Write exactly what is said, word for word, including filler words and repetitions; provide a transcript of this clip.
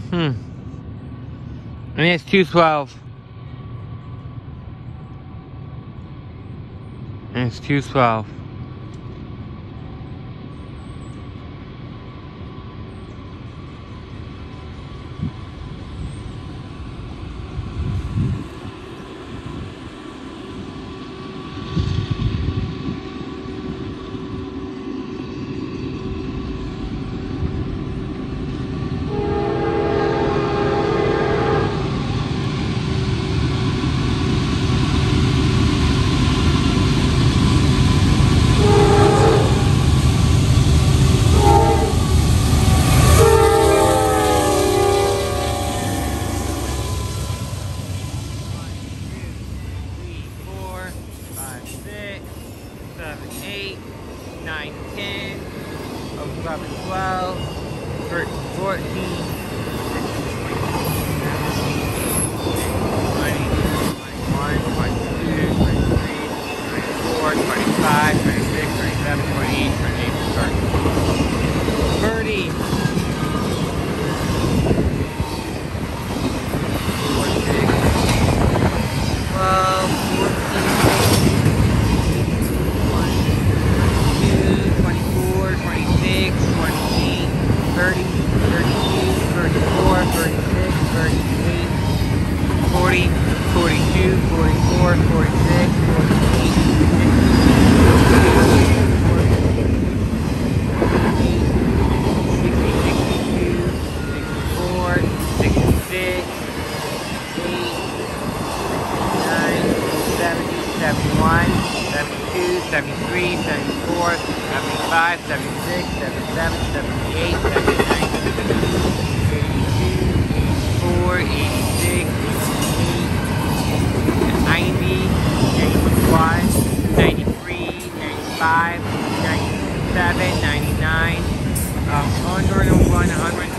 Hmm. And it's two twelve. And it's two twelve. nine, ten, eleven, twelve, thirteen, fourteen, twenty, twenty-one, twenty-two, twenty-three, twenty-four, twenty-five, twenty-six, twenty-seven, twenty-eight, twenty-eight, thirty. twelve, fourteen, twenty-six, twenty-eight, thirty, thirty-two, thirty-four, thirty-six, thirty-eight, forty, forty-two, forty-four, forty-six, forty-eight, sixty, sixty-two, sixty-four, sixty-six, sixty-eight, seventy, seventy-one, seventy-two, seventy-three, seventy-four, seventy-five, seventy-six, seventy-seven, seventy-eight, seventy-nine, eighty-two, eighty-four, eighty-six, eighty-eight, ninety, ninety-one, ninety-three, ninety-five, ninety-seven, ninety-nine, um, one hundred one, one hundred